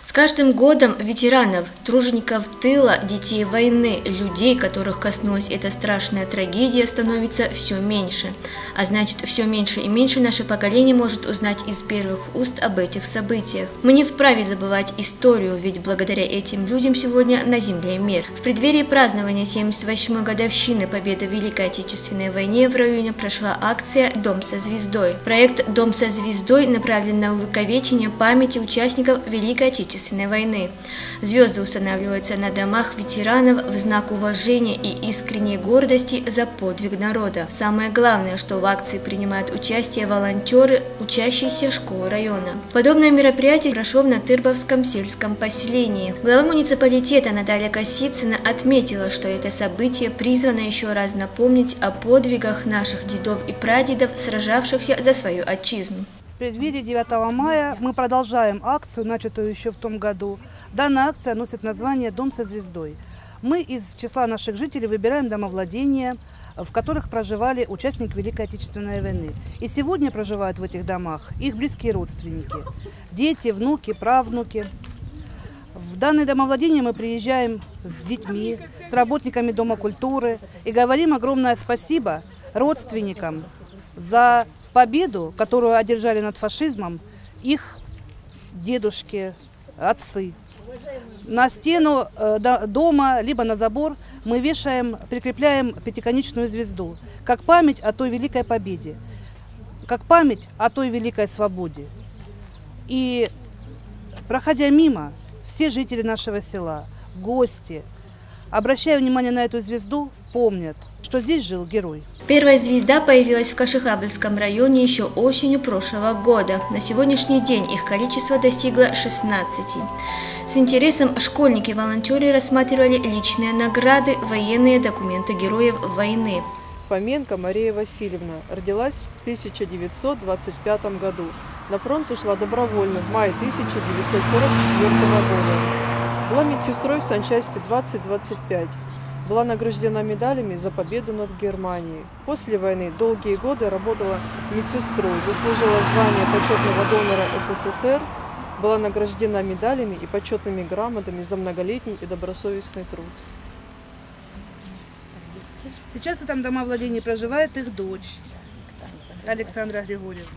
С каждым годом ветеранов, тружеников тыла, детей войны, людей, которых коснулась эта страшная трагедия, становится все меньше. А значит, все меньше и меньше наше поколение может узнать из первых уст об этих событиях. Мы не вправе забывать историю, ведь благодаря этим людям сегодня на земле мир. В преддверии празднования 78-й годовщины победы в Великой Отечественной войне в районе прошла акция «Дом со звездой». Проект «Дом со звездой» направлен на увековечение памяти участников Великой Отечественной войны. Звезды устанавливаются на домах ветеранов в знак уважения и искренней гордости за подвиг народа. Самое главное, что в акции принимают участие волонтеры, учащиеся школы района. Подобное мероприятие прошло в Натырбовском сельском поселении. Глава муниципалитета Наталья Косицына отметила, что это событие призвано еще раз напомнить о подвигах наших дедов и прадедов, сражавшихся за свою отчизну. В преддверии 9 мая мы продолжаем акцию, начатую еще в том году. Данная акция носит название «Дом со звездой». Мы из числа наших жителей выбираем домовладения, в которых проживали участники Великой Отечественной войны. И сегодня проживают в этих домах их близкие родственники, дети, внуки, правнуки. В данное домовладение мы приезжаем с детьми, с работниками Дома культуры и говорим огромное спасибо родственникам за победу, которую одержали над фашизмом их дедушки, отцы. На стену дома, либо на забор мы вешаем, прикрепляем пятиконечную звезду, как память о той великой победе, как память о той великой свободе. И, проходя мимо, все жители нашего села, гости, обращая внимание на эту звезду, помнят, что здесь жил герой. Первая звезда появилась в Кашихабльском районе еще осенью прошлого года. На сегодняшний день их количество достигло 16. С интересом школьники и волонтеры рассматривали личные награды, военные документы героев войны. Фоменко Мария Васильевна родилась в 1925 году. На фронт ушла добровольно в мае 1944 года. Была медсестрой в санчасти 20-25. Была награждена медалями за победу над Германией. После войны долгие годы работала медсестрой, заслужила звание почетного донора СССР, была награждена медалями и почетными грамотами за многолетний и добросовестный труд. Сейчас в этом домовладении проживает их дочь Александра Григорьевна.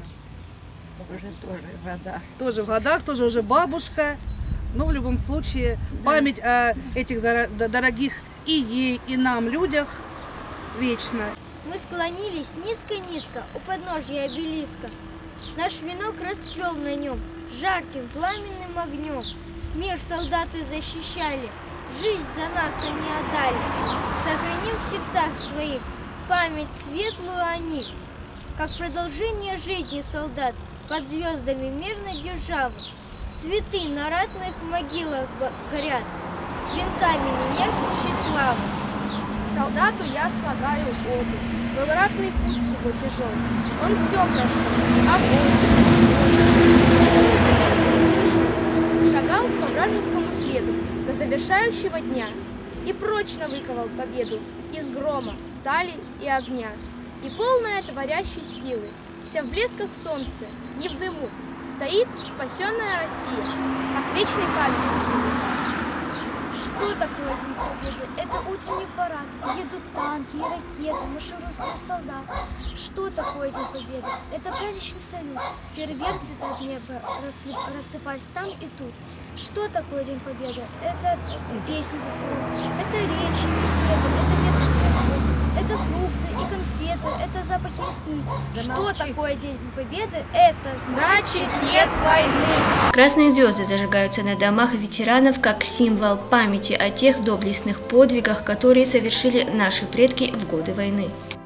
Тоже в годах, тоже уже бабушка. Но в любом случае память о этих дорогих и ей, и нам людях вечно. Мы склонились низко-низко у подножья обелиска. Наш венок расцвел на нем жарким пламенным огнем. Мир солдаты защищали, жизнь за нас они отдали. Сохраним в сердцах своих память светлую о них, как продолжение жизни солдат под звездами мирной державы. Цветы на ратных могилах горят, венками ненервничей славы. Солдату я слагаю оду, был ратный путь его тяжел. Он все прошел, а вот шагал по вражескому следу до завершающего дня и прочно выковал победу из грома, стали и огня. И полная творящей силы, вся в блесках солнца, не в дыму, стоит спасенная Россия, как вечный памятник. Что такое День Победы? Это утренний парад, едут танки и ракеты, маршируют строй солдат. Что такое День Победы? Это праздничный салют, фейерверк взлетает в небо, рассыпаясь там и тут. Что такое День Победы? Это песни за столом, это речи, беседы, это дедушки, это фрукты и конфеты, это запахи весны. Что такое День Победы? Это значит нет войны. Красные звезды зажигаются на домах ветеранов как символ памяти о тех доблестных подвигах, которые совершили наши предки в годы войны.